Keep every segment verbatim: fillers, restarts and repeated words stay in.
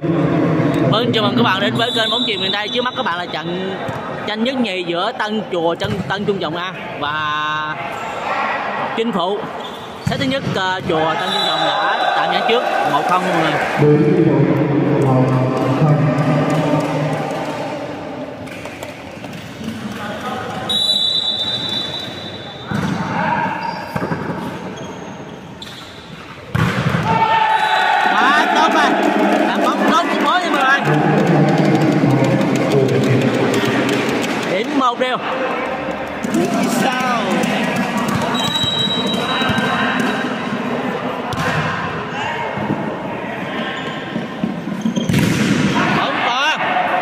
Vâng, chào mừng các bạn đến với kênh Bóng Chuyền Miền Tây. Trước mắt các bạn là trận tranh nhất nhì giữa Tân Chùa Tân Tân Trung Trọng A và Chinh Phụ. Set thứ nhất, uh, Chùa Tân Trung Trọng đã tạm nhãn trước một không mọi người. Điểm một đều. Không còn.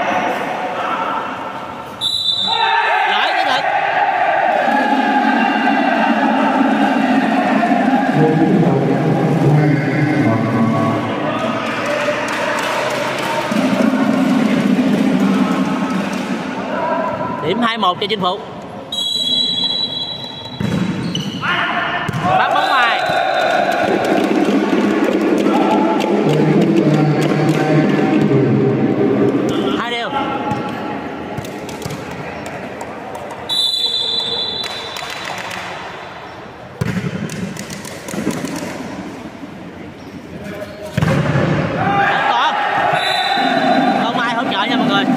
Lợi cái thật. Điểm hai một cho Chinh Phụ. Bắt bóng ngoài. Hai đều. Còn. Không ai hỗ trợ nha mọi người.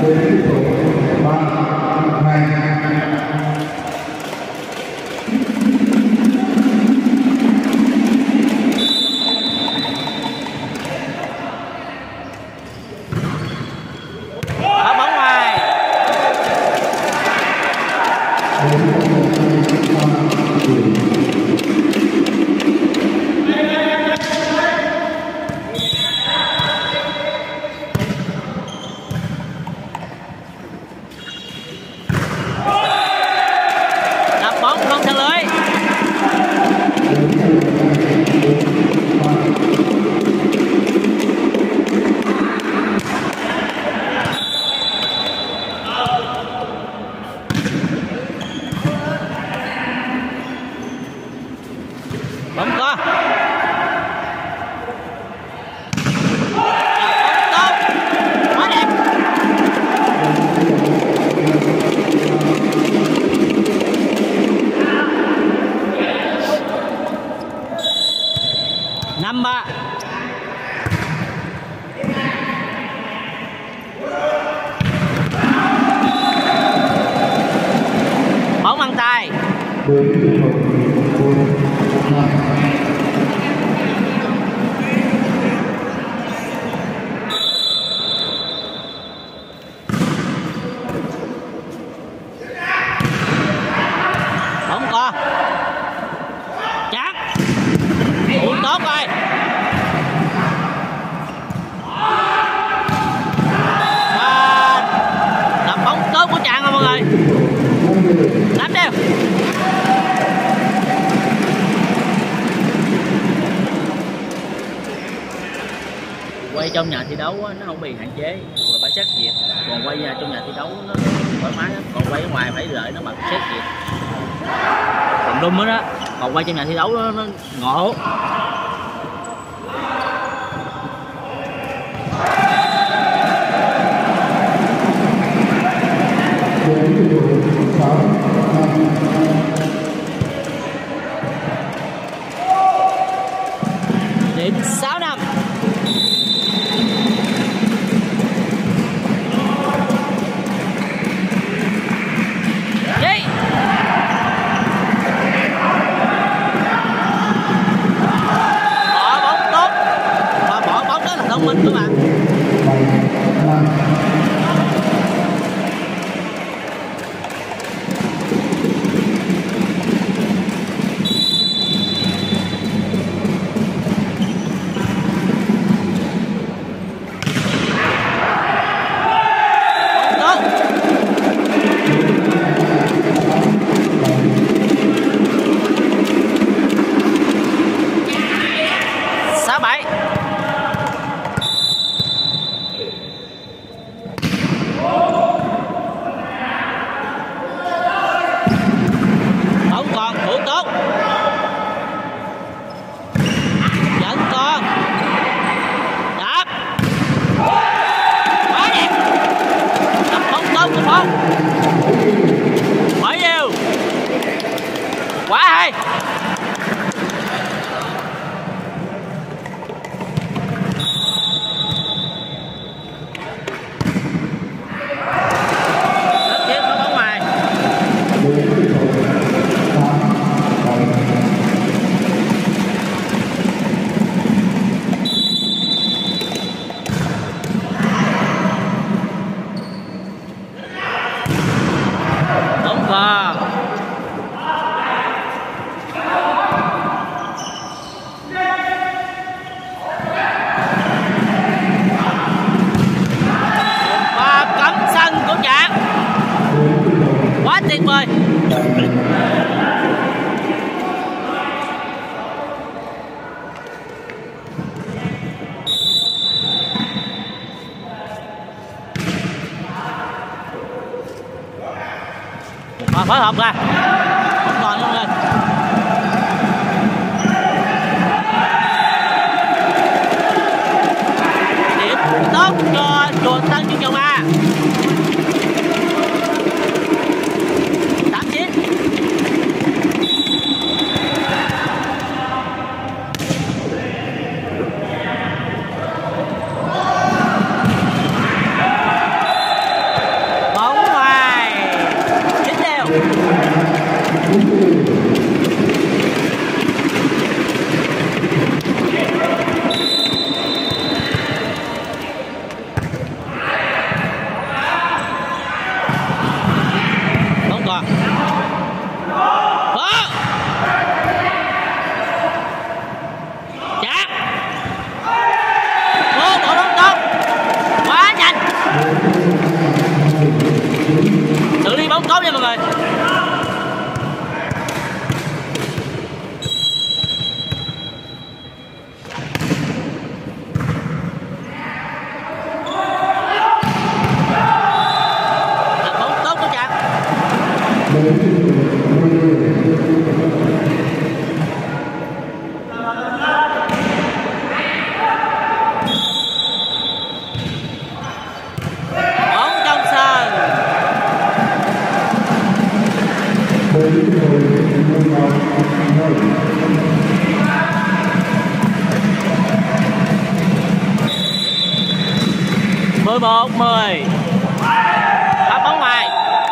Bóng có. Tốt. Quá đẹp. Năm ba. Bóng ăn tay. Bóng co. Chắc. Ủa, tốt rồi. Và đập bóng tốt của Trạng rồi mọi người. Đánh đều. Quay trong nhà thi đấu nó không bị hạn chế, là phải xét duyệt. Còn quay trong nhà thi đấu nó thoải mái lắm. Còn quay ở ngoài phải đợi nó bật xét duyệt. Còn đun đó, đó. Còn quay trong nhà thi đấu nó, nó ngộ. Điểm sáu năm. Đi. Bỏ bóng tốt. Và bỏ bóng đó là thông minh các bạn. sáu bảy. Rồi phối hợp ra. Không còn luôn rồi. Điểm tốt cho chùa Tân Chương Dầu A. tám chín. Bóng ngoài. Chín đều. Bóng còn. Vỡ. Chát. Vô bộ bóng tốt. Quá nhanh. Xử lý bóng tốt nha mọi người. Là bóng tốt của Chát. Bóng trong sân. mười một mười. Bắt bóng ngoài.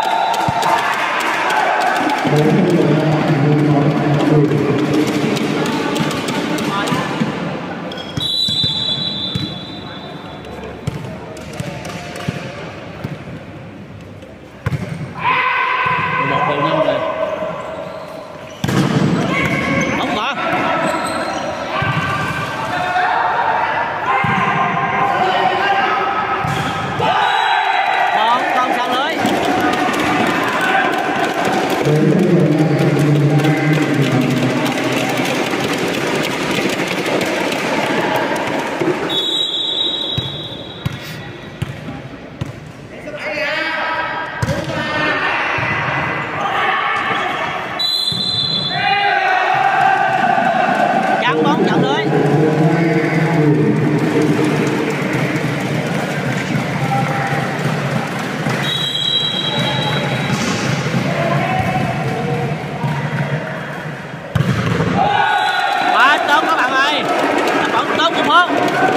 mười một đều năm rồi. Bóng còn. Bóng không sang lưới. Chắn bóng chặn lưới. Quá tốt các bạn ơi. Là bóng tốt của Phước.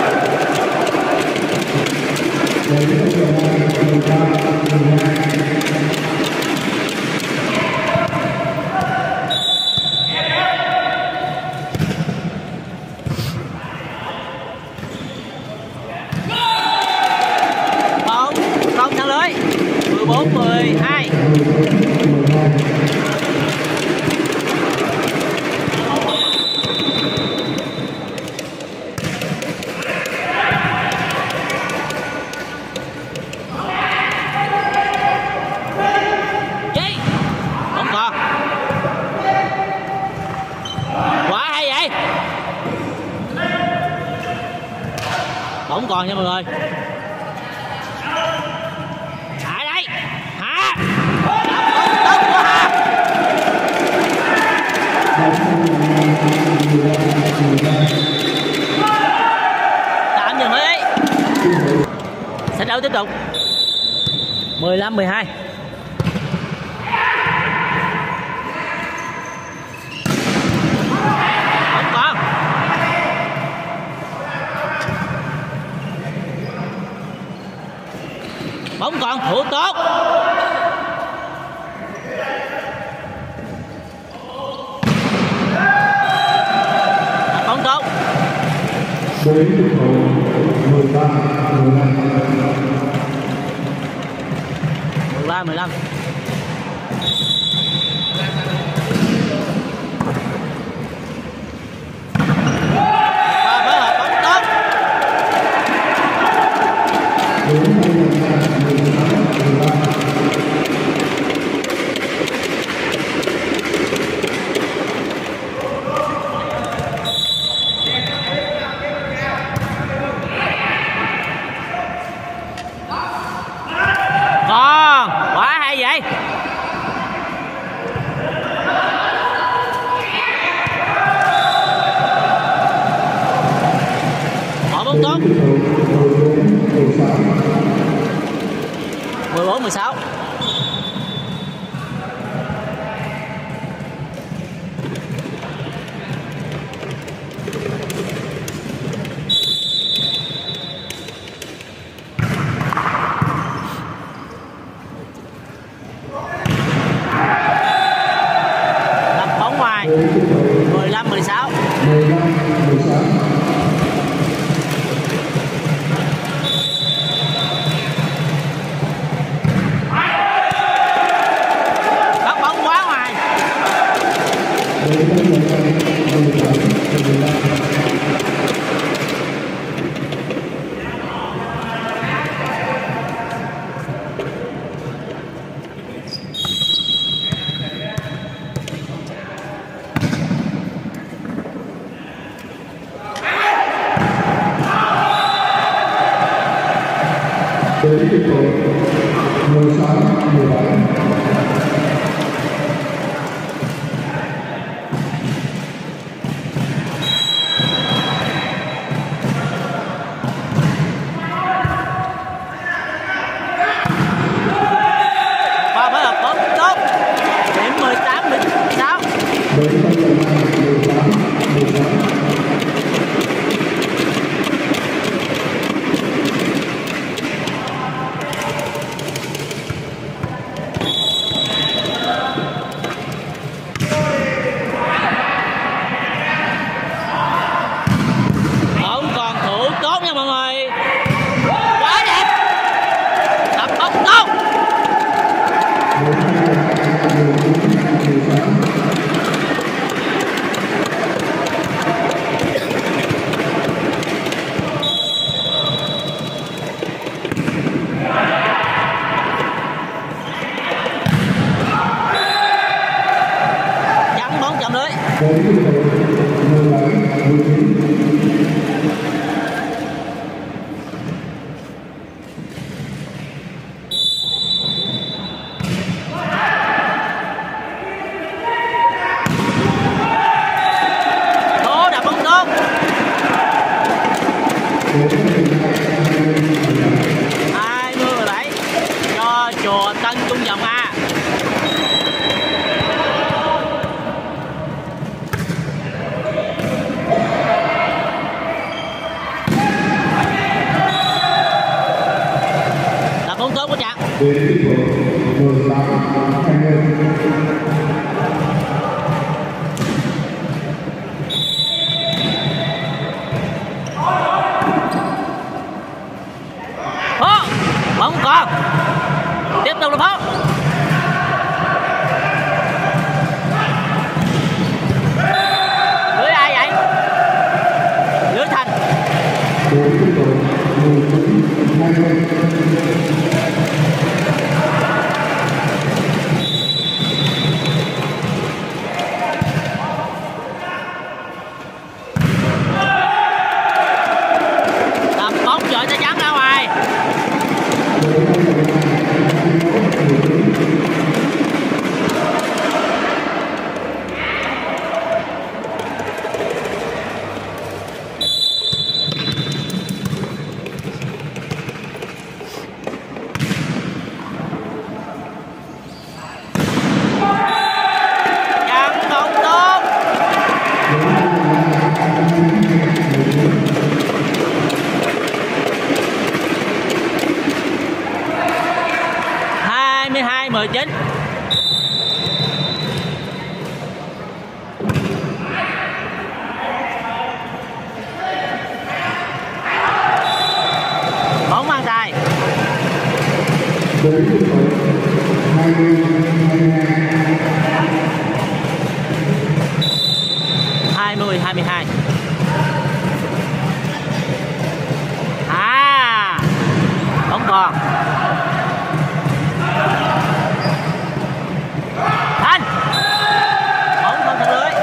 Bóng không sang lưới. mười bốn mười hai. Gì? Bóng còn. Quá hay vậy. Bóng còn nha mọi người. Hạ đây. Hạ. Bóng tốt của Hạ. Tạm dừng đi. Sẽ đấu tiếp tục. mười lăm mười hai. Bóng còn. Bóng còn thủ tốt. Bóng tốt. mười ba mười lăm. Và phối hợp bóng tốt. Còn quá hay vậy. mười sáu. Đập bóng ngoài. mười lăm mười sáu. Bắt bóng quá ngoài. mười sáu mười bảy. Và phối hợp bóng tốt. Điểm mười tám mười sáu. Bóng còn thủ tốt nha mọi người. Quá đẹp. Đập bóng tốt. Chắn bóng chậm lưới. Tố đập bóng tốt. hai mươi mười bảy cho Chùa Tân tung vòng A. Đập bóng tốt của Trạng. mười tám hai mươi. Phó, bóng còn. Tiếp tục là Phó. Lưới ai vậy? Lưới Thành. Đập bóng chọi tay trắng ra ngoài. Chắn bóng tốt. hai mươi hai mười chín. Bóng mang tài. hai mươi hai mươi hai. À, bóng còn. Thành. Bóng không thẳng lưới.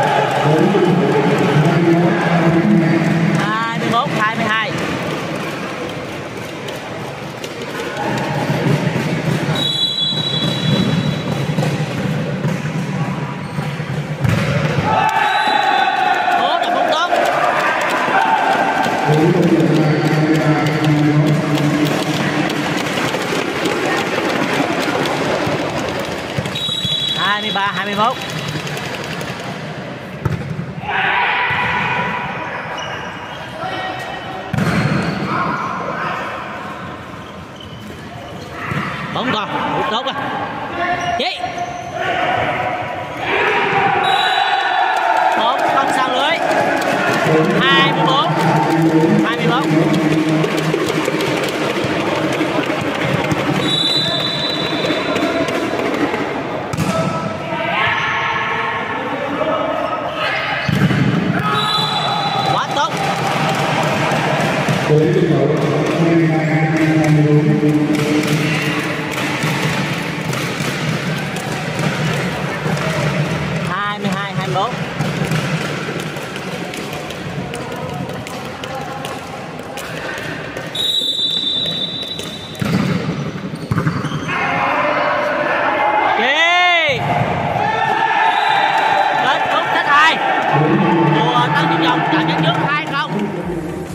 hai mươi mốt hai mươi hai. Cố đập bóng tốt. mốt. Bóng còn tốt rồi chị một không sao lưới. Hai mươi bốn hai mươi bốn. Quá tốt. hai mươi hai hai mươi bốn. Kết thúc set hai. Mùa Tân Nhân Dòng trận trước hai không.